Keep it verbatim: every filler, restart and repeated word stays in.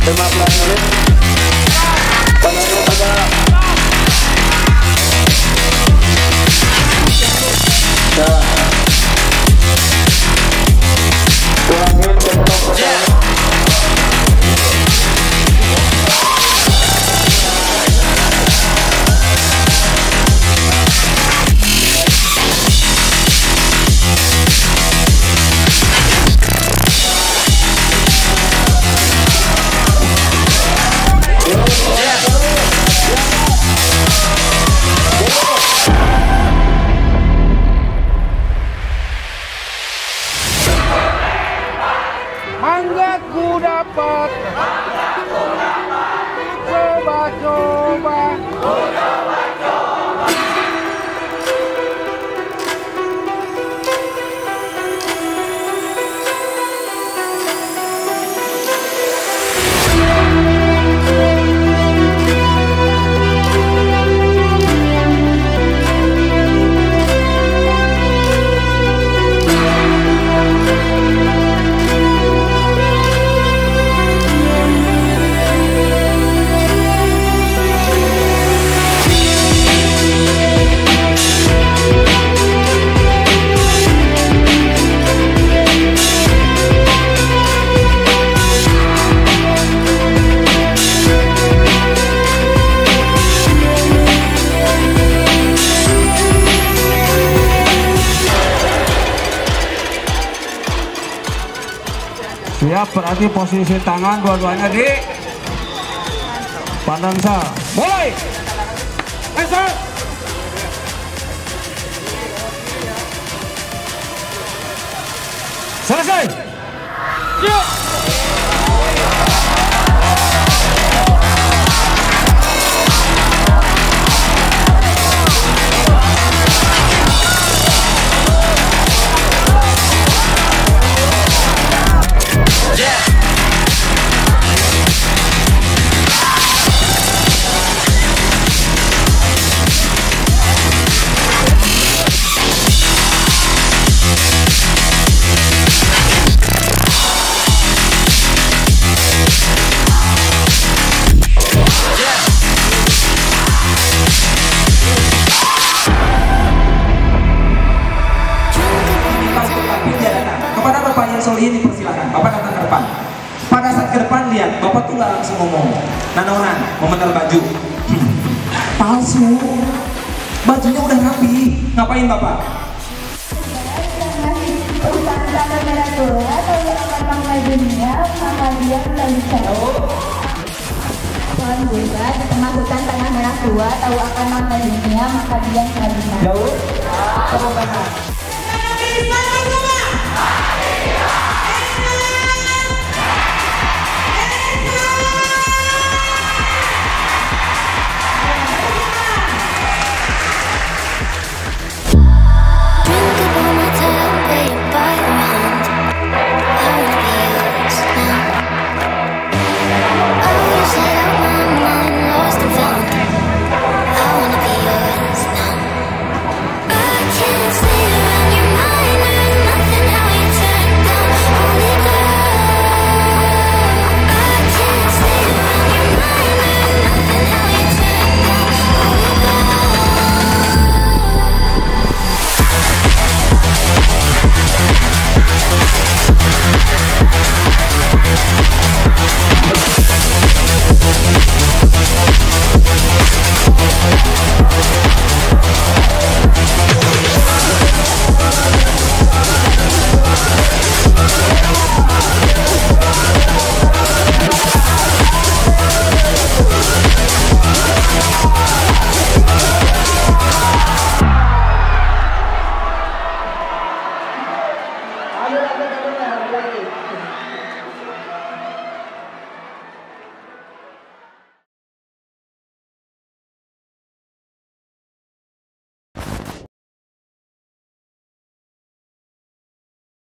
lima belas menit. Penonton pada ya. Ulangi untuk pertanyaan. Mangga ku dapat, coba-coba. Siap, berarti posisi tangan dua-duanya di pandang sah. Mulai. Esok. Selesai. Yuk. Kepada Bapak yang Solihin dipersilakan, Bapak datang ke depan. Pada saat ke depan lihat, Bapak tuh nggak langsung ngomong. Nanonan, memetal baju. Palsu. Bajunya udah rapi. Ngapain Bapak? Usaha temperatura atau yang akan mengajunya maka dia melalui jauh. Pohon buka di tengah hutan tengah merah tua tahu akan mengajunya maka dia melalui jauh. Jauh.